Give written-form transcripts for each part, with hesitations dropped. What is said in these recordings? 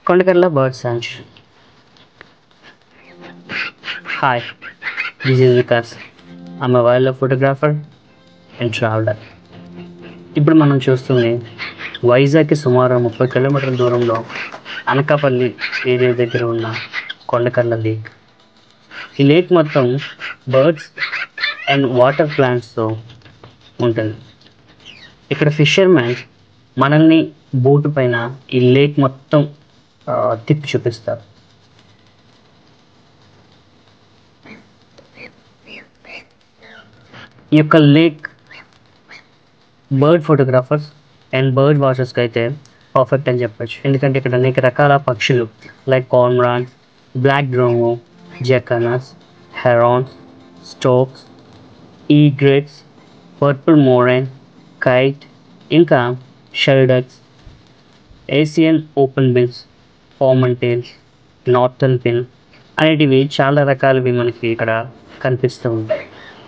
Kondakarla Bird Sanctuary. Hi, this is Vikas. I'm a wildlife photographer and traveler. ఇప్పుడు మనం చూస్తుంది వైజాగ్కి సుమారు 30 కిలోమీటర్ల దూరంలో అనకాపల్లి ఏరియా దగ్గర ఉన్న కొండకర్ల లేక్. ఈ లేక్ మొత్తం బర్డ్స్ అండ్ వాటర్ ప్లాంట్స్తో ఉంటుంది. ఇక్కడ ఫిషర్మెన్ మనల్ని బోటు పైన ఈ లేక్ మొత్తం తిప్పి చూపిస్తారు. ఈ యొక్క lake bird photographers and bird వాచర్స్కి అయితే పర్ఫెక్ట్ అని చెప్పచ్చు. ఎందుకంటే ఇక్కడ అనేక రకాల పక్షులు like cormorants, black drongo, jacanas, herons, storks, egrets, purple moorhen, kite, ఇంకా shelducks, Asian open bills, common teals, northern pin అనేటివి చాలా రకాలవి మనకి ఇక్కడ కనిపిస్తూ ఉంటాయి.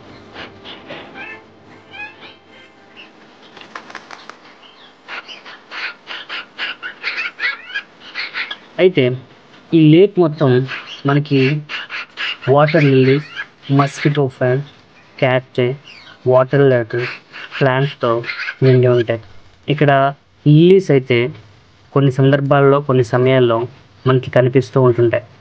అయితే ఈ లేక్ మొత్తం మనకి water lilies, mosquito fern, cat, water lettuce, ప్లాంట్స్తో నిండి ఉంటాయి. ఇక్కడ లిల్లీస్ అయితే కొన్ని సందర్భాల్లో కొన్ని సమయాల్లో మనకి కనిపిస్తూ ఉంటుంటాయి.